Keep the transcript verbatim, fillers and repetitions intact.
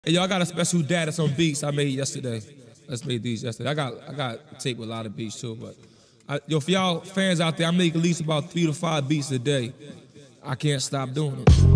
Hey, yo, I got a special dad that's on beats I made yesterday. I just made these yesterday. I got I got tape with a lot of beats too, but I, yo, for y'all fans out there, I make at least about three to five beats a day. I can't stop doing them.